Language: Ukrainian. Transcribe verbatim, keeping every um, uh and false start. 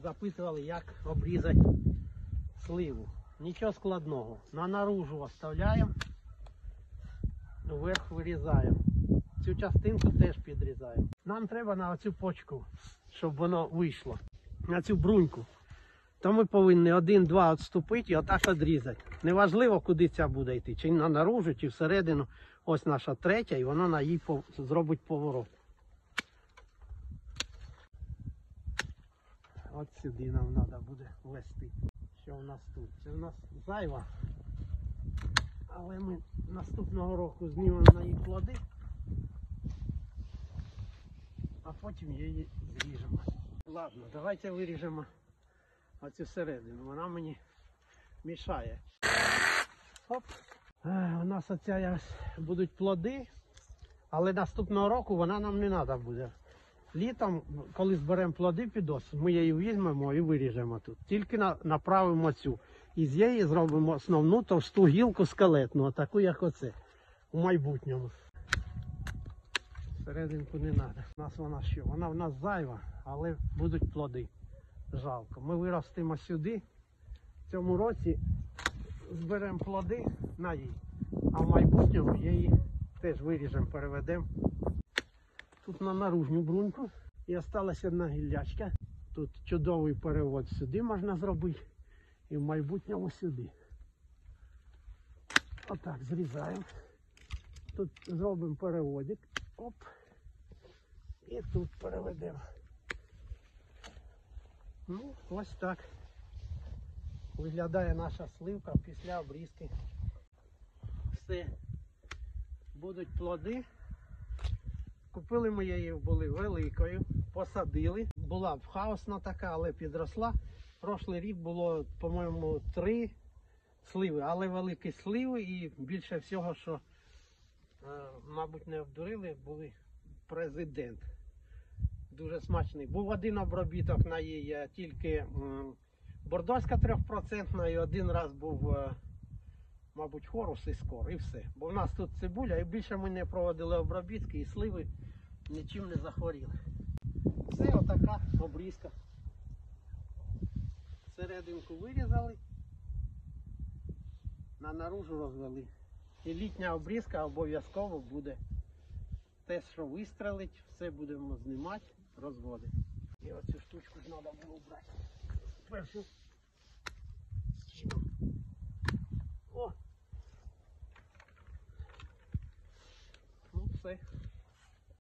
запитували, як обрізати сливу. Нічого складного. На наружу оставляємо, вверх вирізаємо. Цю частинку теж підрізаємо. Нам треба на оцю почку, щоб воно вийшло. На цю бруньку. То ми повинні один-два відступити і отак відрізати. Неважливо, куди ця буде йти. Чи на наружу, чи всередину. Ось наша третя, і воно на їй зробить поворот. От сюди нам треба буде ввести. Що в нас тут? Це в нас зайва. Але ми наступного року знімемо на її плоди, а потім її зріжемо. Ладно, давайте виріжемо оцю середину. Вона мені мішає. Оп. А, у нас оця будуть плоди, але наступного року вона нам не треба буде. Літом, коли зберемо плоди під осінь, ми її візьмемо і виріжемо тут. Тільки на, направимо цю. І з її зробимо основну товсту гілку скелетну, таку як оце, у майбутньому. Серединку не треба. У нас вона що? Вона в нас зайва, але будуть плоди. Жалко. Ми виростимо сюди. В цьому році зберемо плоди на їй. А в майбутньому її теж виріжемо, переведемо. Тут на наружню бруньку. І залишилася одна гіллячка. Тут чудовий перевод сюди можна зробити. І в майбутньому сюди. Отак зрізаємо. Тут зробимо переводик. Оп. І тут переведемо. Ну, ось так виглядає наша сливка після обрізки. Все. Будуть плоди. Купили ми її, були великою, посадили. Була б хаосна така, але підросла. Прошлий рік було, по-моєму, три сливи, але великі сливи і більше всього, що, мабуть, не обдурили, були президент. Дуже смачний. Був один обробіток на її, тільки бордоська трьохпроцентна і один раз був, мабуть, хорус і скор, і все. Бо в нас тут цибуля і більше ми не проводили обробітки і сливи нічим не захворіли. Це отака обрізка. Серединку вирізали, на наружу розвели. І літня обрізка обов'язково буде. Те, що вистрелить, все будемо знімати, розводити. І оцю штучку ж треба було брати. Першу. О! Ну все.